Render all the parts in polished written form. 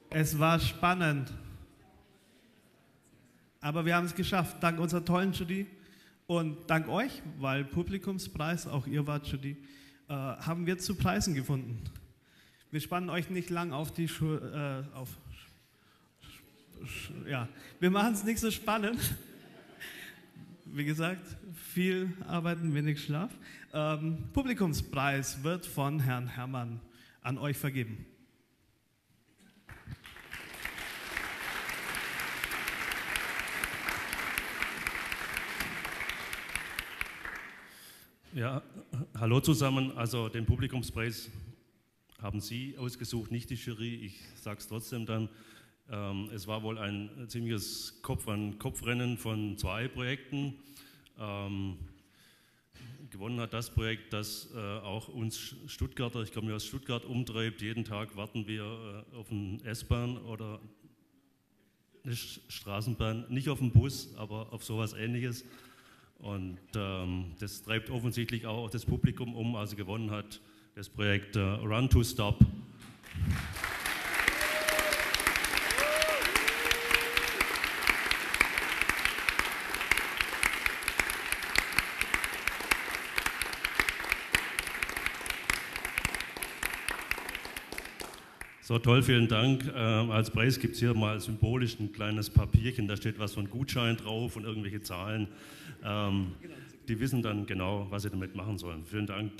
Es war spannend, aber wir haben es geschafft, dank unserer tollen Jury und dank euch, weil Publikumspreis, auch ihr wart Jury, haben wir zu Preisen gefunden. Wir spannen euch nicht lang auf die ja, wir machen es nicht so spannend. Wie gesagt, viel Arbeiten, wenig Schlaf. Publikumspreis wird von Herrn Herrmann an euch vergeben. Ja, hallo zusammen. Also den Publikumspreis haben Sie ausgesucht, nicht die Jury. Ich sage es trotzdem dann. Es war wohl ein ziemliches Kopf-an-Kopf-Rennen von 2 Projekten. Gewonnen hat das Projekt, das auch uns Stuttgarter, ich komme ja aus Stuttgart, umtreibt. Jeden Tag warten wir auf eine S-Bahn oder eine Straßenbahn, nicht auf einen Bus, aber auf sowas Ähnliches. Und das treibt offensichtlich auch das Publikum um. Also gewonnen hat das Projekt Run to Stop. So, toll, vielen Dank. Als Preis gibt es hier mal symbolisch ein kleines Papierchen, da steht was von Gutschein drauf und irgendwelche Zahlen. Die wissen dann genau, was sie damit machen sollen. Vielen Dank.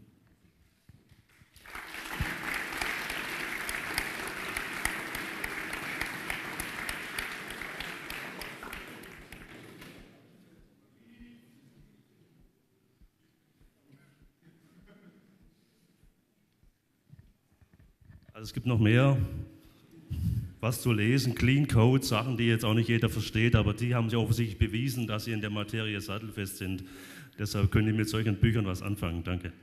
Also es gibt noch mehr, was zu lesen, Clean Code, Sachen, die jetzt auch nicht jeder versteht, aber die haben sie offensichtlich bewiesen, dass sie in der Materie sattelfest sind. Deshalb können die mit solchen Büchern was anfangen. Danke.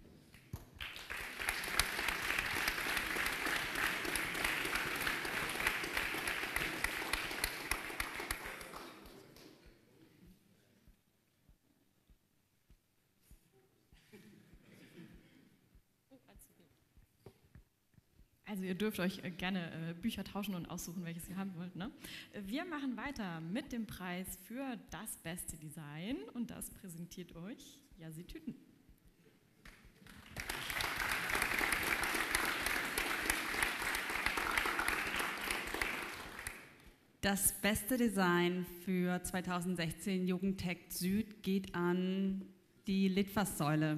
Also ihr dürft euch gerne Bücher tauschen und aussuchen, welches ihr haben wollt. Ne? Wir machen weiter mit dem Preis für das beste Design und das präsentiert euch Yassi Tüten. Das beste Design für 2016 Jugendtech Süd geht an die Litfaßsäule.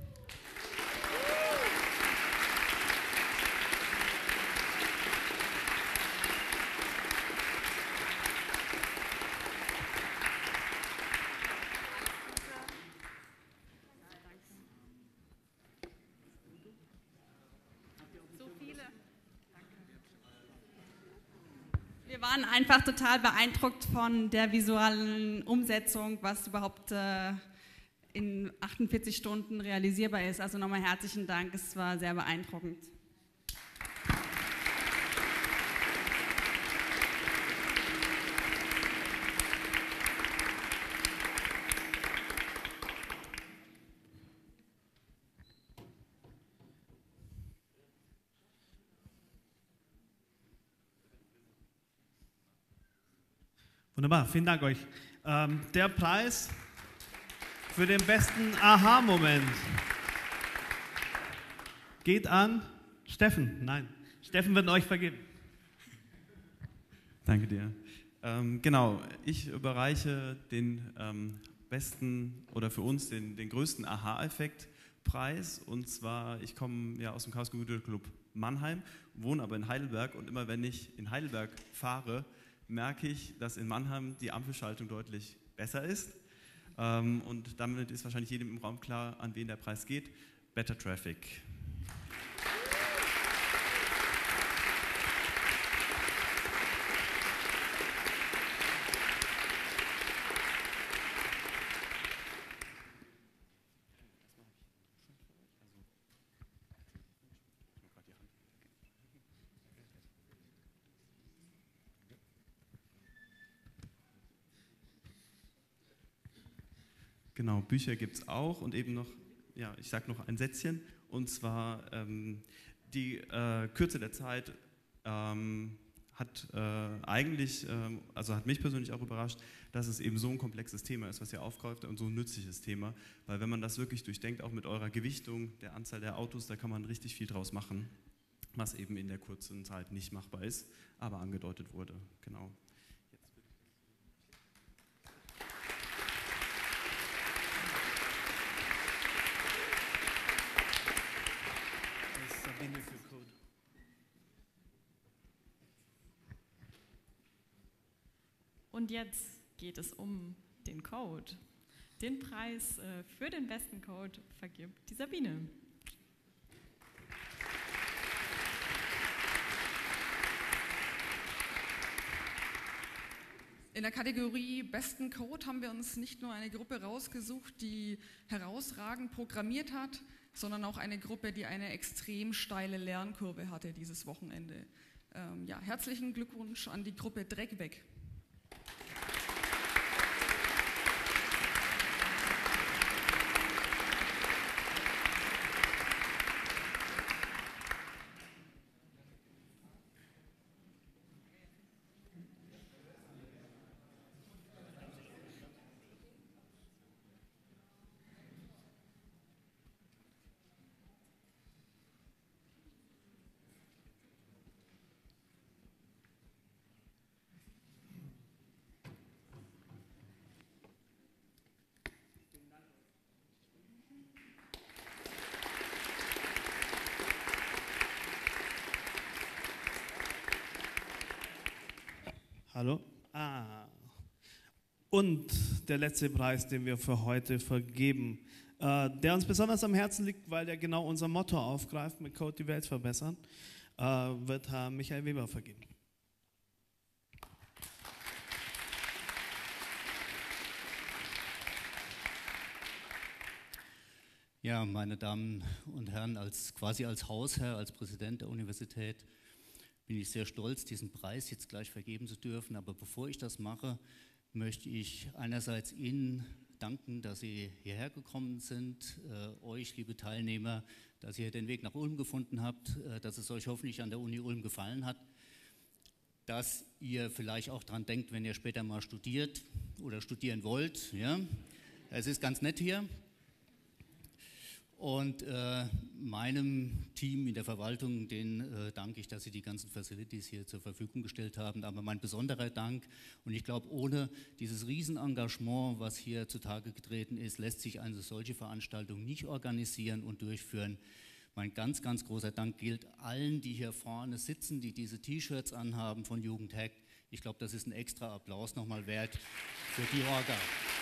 Wir waren einfach total beeindruckt von der visuellen Umsetzung, was überhaupt in 48 Stunden realisierbar ist. Also nochmal herzlichen Dank, es war sehr beeindruckend. Wunderbar, vielen Dank euch. Der Preis für den besten Aha-Moment geht an Steffen. Nein, Steffen wird euch vergeben. Danke dir. Genau, ich überreiche den besten oder für uns den größten Aha-Effekt-Preis. Und zwar, ich komme ja aus dem Chaos Computer Club Mannheim, wohne aber in Heidelberg und immer wenn ich in Heidelberg fahre, merke ich, dass in Mannheim die Ampelschaltung deutlich besser ist. Und damit ist wahrscheinlich jedem im Raum klar, an wen der Preis geht. Better Traffic. Genau, Bücher gibt es auch und eben noch, ja, ich sage noch ein Sätzchen, und zwar die Kürze der Zeit hat hat mich persönlich auch überrascht, dass es eben so ein komplexes Thema ist, was ihr aufgreift und so ein nützliches Thema, weil wenn man das wirklich durchdenkt, auch mit eurer Gewichtung, der Anzahl der Autos, da kann man richtig viel draus machen, was eben in der kurzen Zeit nicht machbar ist, aber angedeutet wurde. Genau. Sabine für Code. Und jetzt geht es um den Code. Den Preis für den besten Code vergibt die Sabine. In der Kategorie Besten Code haben wir uns nicht nur eine Gruppe rausgesucht, die herausragend programmiert hat, sondern auch eine Gruppe, die eine extrem steile Lernkurve hatte dieses Wochenende. Herzlichen Glückwunsch an die Gruppe Dreck weg. Hallo? Und der letzte Preis, den wir für heute vergeben, der uns besonders am Herzen liegt, weil der genau unser Motto aufgreift, mit Code die Welt verbessern, wird Herr Michael Weber vergeben. Ja, meine Damen und Herren, quasi als Hausherr, als Präsident der Universität bin ich sehr stolz, diesen Preis jetzt gleich vergeben zu dürfen. Aber bevor ich das mache, möchte ich einerseits Ihnen danken, dass Sie hierher gekommen sind, euch, liebe Teilnehmer, dass ihr den Weg nach Ulm gefunden habt, dass es euch hoffentlich an der Uni Ulm gefallen hat, dass ihr vielleicht auch daran denkt, wenn ihr später mal studiert oder studieren wollt. Ja? Es ist ganz nett hier. Und meinem Team in der Verwaltung, denen danke ich, dass sie die ganzen Facilities hier zur Verfügung gestellt haben. Aber mein besonderer Dank, und ich glaube, ohne dieses Riesenengagement, was hier zutage getreten ist, lässt sich eine solche Veranstaltung nicht organisieren und durchführen. Mein ganz, ganz großer Dank gilt allen, die hier vorne sitzen, die diese T-Shirts anhaben von Jugendhack. Ich glaube, das ist ein extra Applaus nochmal wert für die Orga.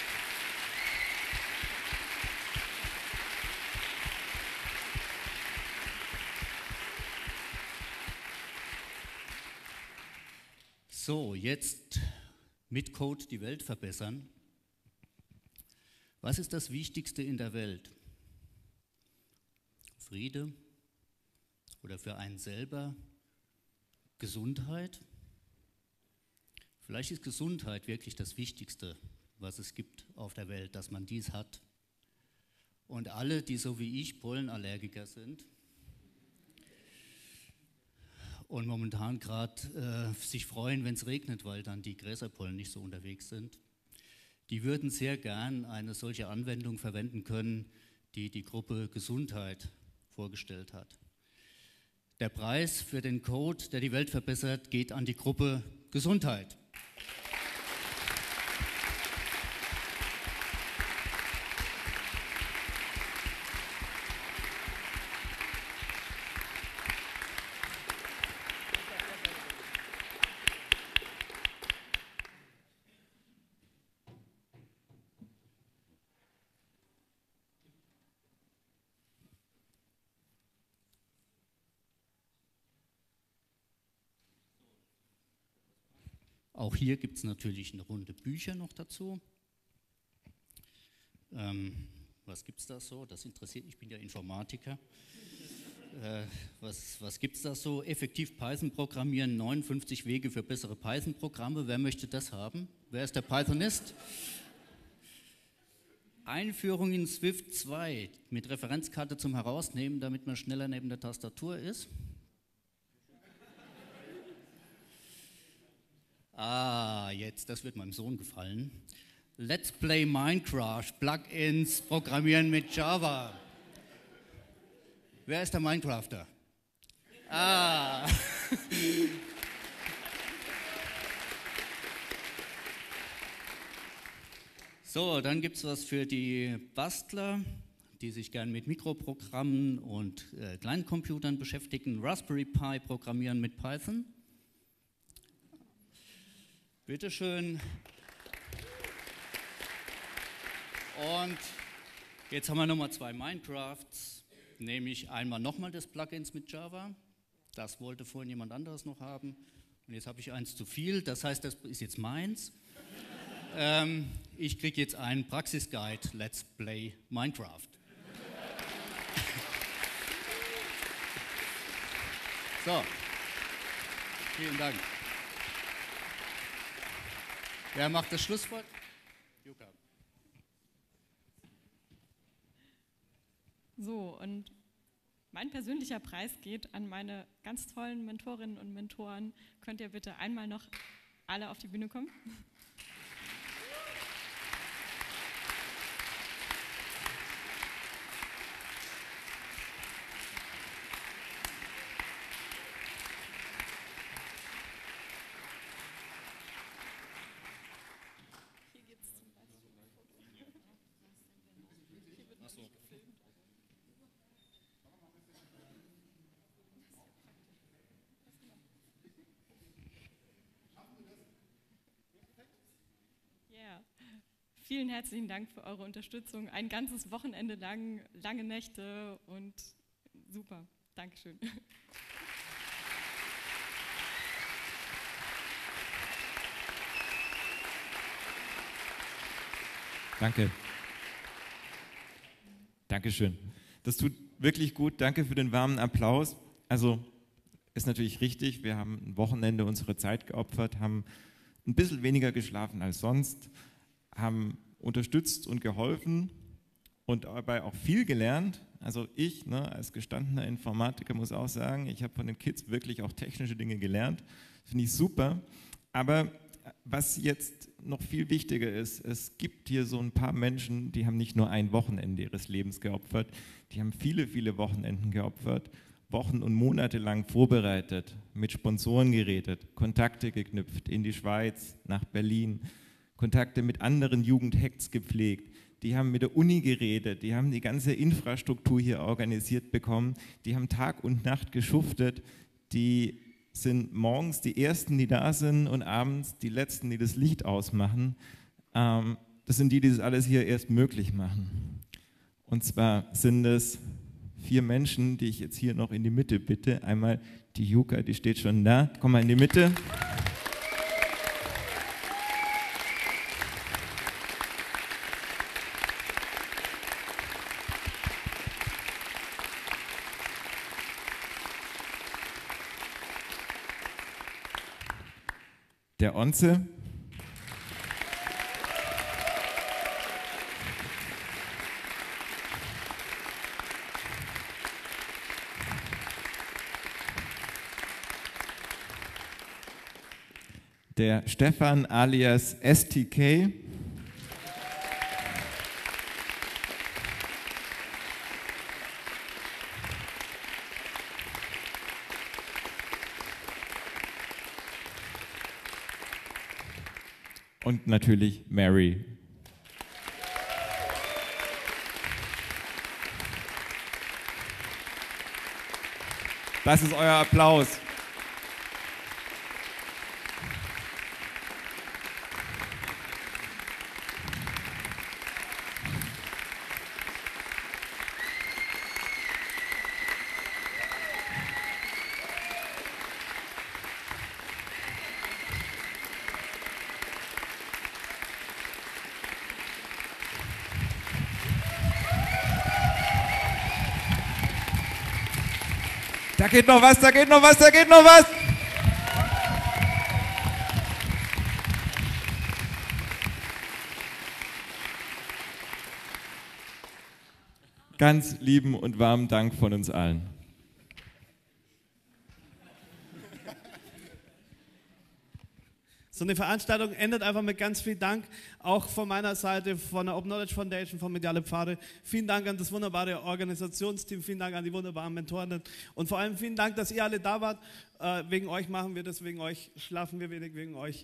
So, jetzt mit Code die Welt verbessern. Was ist das Wichtigste in der Welt? Friede oder für einen selber Gesundheit? Vielleicht ist Gesundheit wirklich das Wichtigste, was es gibt auf der Welt, dass man dies hat. Und alle, die so wie ich Pollenallergiker sind, und momentan gerade sich freuen, wenn es regnet, weil dann die Gräserpollen nicht so unterwegs sind. Die würden sehr gern eine solche Anwendung verwenden können, die die Gruppe Gesundheit vorgestellt hat. Der Preis für den Code, der die Welt verbessert, geht an die Gruppe Gesundheit. Auch hier gibt es natürlich eine Runde Bücher noch dazu. Was gibt es da so? Das interessiert mich, ich bin ja Informatiker. Was gibt es da so? Effektiv Python programmieren, 59 Wege für bessere Python-Programme. Wer möchte das haben? Wer ist der Pythonist? Einführung in Swift 2 mit Referenzkarte zum Herausnehmen, damit man schneller neben der Tastatur ist. Jetzt, das wird meinem Sohn gefallen. Let's Play Minecraft, Plugins, Programmieren mit Java. Wer ist der Minecrafter? So, dann gibt es was für die Bastler, die sich gern mit Mikroprogrammen und Kleincomputern beschäftigen. Raspberry Pi programmieren mit Python. Bitteschön. Und jetzt haben wir nochmal 2 Minecrafts, nämlich einmal nochmal das Plugins mit Java. Das wollte vorhin jemand anderes noch haben. Und jetzt habe ich eins zu viel, das heißt, das ist jetzt meins. Ich kriege jetzt einen Praxisguide, Let's Play Minecraft. So, vielen Dank. Wer macht das Schlusswort? Juka. So, und mein persönlicher Preis geht an meine ganz tollen Mentorinnen und Mentoren. Könnt ihr bitte einmal noch alle auf die Bühne kommen? Vielen herzlichen Dank für eure Unterstützung. Ein ganzes Wochenende lang, lange Nächte und super. Dankeschön. Danke. Dankeschön. Das tut wirklich gut. Danke für den warmen Applaus. Also ist natürlich richtig, wir haben ein Wochenende unsere Zeit geopfert, haben ein bisschen weniger geschlafen als sonst, haben unterstützt und geholfen und dabei auch viel gelernt. Also ich, als gestandener Informatiker muss auch sagen, ich habe von den Kids wirklich auch technische Dinge gelernt. Finde ich super. Aber was jetzt noch viel wichtiger ist, es gibt hier so ein paar Menschen, die haben nicht nur ein Wochenende ihres Lebens geopfert, die haben viele, viele Wochenenden geopfert, Wochen und Monate lang vorbereitet, mit Sponsoren geredet, Kontakte geknüpft in die Schweiz, nach Berlin, Kontakte mit anderen Jugendhacks gepflegt, die haben mit der Uni geredet, die haben die ganze Infrastruktur hier organisiert bekommen, die haben Tag und Nacht geschuftet, die sind morgens die Ersten, die da sind und abends die Letzten, die das Licht ausmachen. Das sind die das alles hier erst möglich machen. Und zwar sind es 4 Menschen, die ich jetzt hier noch in die Mitte bitte. Einmal die Juka, die steht schon da. Komm mal in die Mitte. Der Onze. Der Stefan alias STK. Und natürlich Mary. Das ist euer Applaus. Da geht noch was, da geht noch was, da geht noch was. Ganz lieben und warmen Dank von uns allen. So eine Veranstaltung endet einfach mit ganz viel Dank, auch von meiner Seite, von der Open Knowledge Foundation, von Mediale Pfade. Vielen Dank an das wunderbare Organisationsteam, vielen Dank an die wunderbaren Mentoren und vor allem vielen Dank, dass ihr alle da wart. Wegen euch machen wir das, wegen euch schlafen wir wenig, wegen euch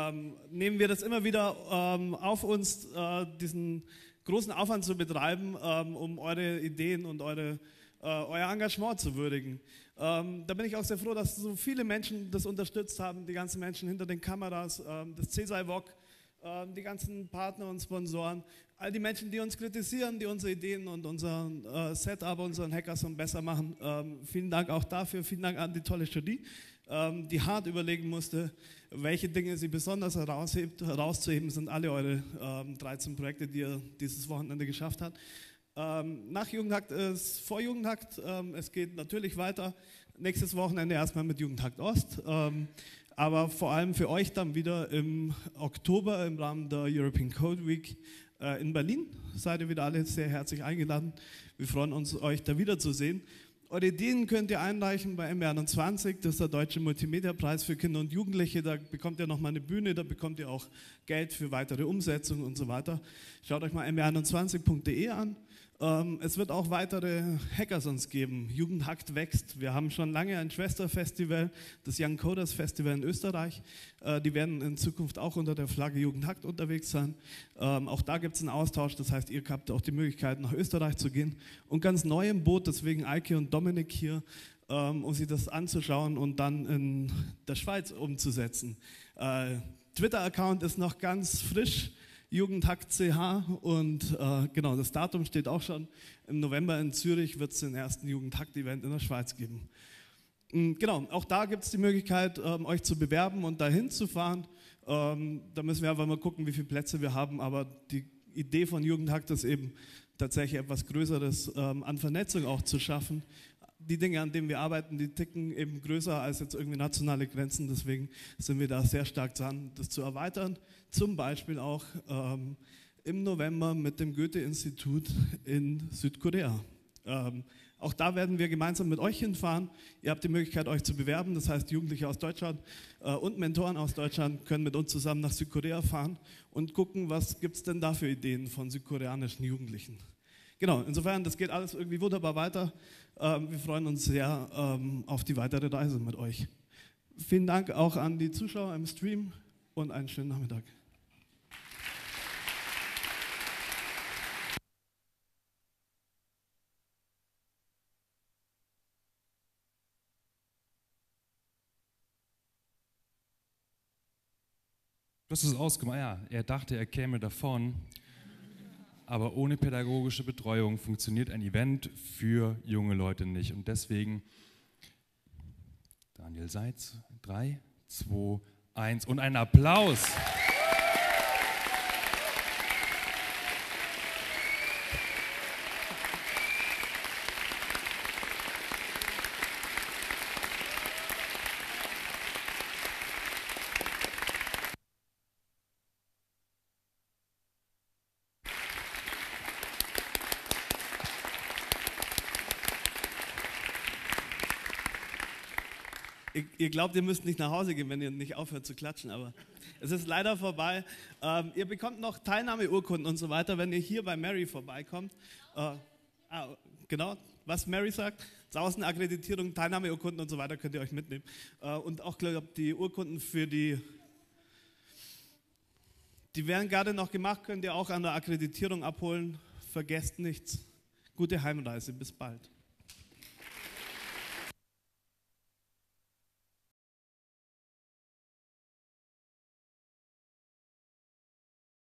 nehmen wir das immer wieder auf uns, diesen großen Aufwand zu betreiben, um eure Ideen und euer Engagement zu würdigen. Da bin ich auch sehr froh, dass so viele Menschen das unterstützt haben, die ganzen Menschen hinter den Kameras, das CSI-VOG, die ganzen Partner und Sponsoren, all die Menschen, die uns kritisieren, die unsere Ideen und unser Setup, unseren Hackathon besser machen. Vielen Dank auch dafür, vielen Dank an die tolle Jury, die hart überlegen musste, welche Dinge sie besonders herauszuheben sind, alle eure 13 Projekte, die ihr dieses Wochenende geschafft habt. Nach Jugendhakt ist vor Jugendhakt. Es geht natürlich weiter. Nächstes Wochenende erstmal mit Jugendhakt Ost. Aber vor allem für euch dann wieder im Oktober im Rahmen der European Code Week in Berlin. Seid ihr wieder alle sehr herzlich eingeladen. Wir freuen uns, euch da wiederzusehen. Eure Ideen könnt ihr einreichen bei MR21. Das ist der Deutsche Multimedia-Preis für Kinder und Jugendliche. Da bekommt ihr nochmal eine Bühne, da bekommt ihr auch Geld für weitere Umsetzungen und so weiter. Schaut euch mal mr21.de an. Es wird auch weitere Hackathons geben. Jugendhakt wächst. Wir haben schon lange ein Schwesterfestival, das Young Coders Festival in Österreich. Die werden in Zukunft auch unter der Flagge Jugendhakt unterwegs sein. Auch da gibt es einen Austausch, das heißt, ihr habt auch die Möglichkeit, nach Österreich zu gehen. Und ganz neu im Boot, deswegen Eike und Dominik hier, um sich das anzuschauen und dann in der Schweiz umzusetzen. Twitter-Account ist noch ganz frisch. Jugendhakt.ch und genau, das Datum steht auch schon. Im November in Zürich wird es den ersten Jugendhakt-Event in der Schweiz geben. Genau, auch da gibt es die Möglichkeit, euch zu bewerben und dahin zu fahren. Da müssen wir einfach mal gucken, wie viele Plätze wir haben, aber die Idee von Jugendhakt ist eben tatsächlich etwas Größeres an Vernetzung auch zu schaffen. Die Dinge, an denen wir arbeiten, die ticken eben größer als jetzt irgendwie nationale Grenzen. Deswegen sind wir da sehr stark dran, das zu erweitern. Zum Beispiel auch im November mit dem Goethe-Institut in Südkorea. Auch da werden wir gemeinsam mit euch hinfahren. Ihr habt die Möglichkeit, euch zu bewerben. Das heißt, Jugendliche aus Deutschland und Mentoren aus Deutschland können mit uns zusammen nach Südkorea fahren und gucken, was gibt es denn da für Ideen von südkoreanischen Jugendlichen. Genau, insofern, das geht alles irgendwie wunderbar weiter. Wir freuen uns sehr auf die weitere Reise mit euch. Vielen Dank auch an die Zuschauer im Stream und einen schönen Nachmittag. Du hast es ausgemacht, ja, er dachte, er käme davon. Aber ohne pädagogische Betreuung funktioniert ein Event für junge Leute nicht. Und deswegen, Daniel Seitz, 3, 2, 1 und einen Applaus. Ihr glaubt, ihr müsst nicht nach Hause gehen, wenn ihr nicht aufhört zu klatschen, aber es ist leider vorbei. Ihr bekommt noch Teilnahmeurkunden und so weiter, wenn ihr hier bei Mary vorbeikommt. Genau, was Mary sagt, draußen Akkreditierung, Teilnahmeurkunden und so weiter könnt ihr euch mitnehmen. Und auch, glaube ich, die Urkunden für die werden gerade noch gemacht, könnt ihr auch an der Akkreditierung abholen. Vergesst nichts. Gute Heimreise, bis bald.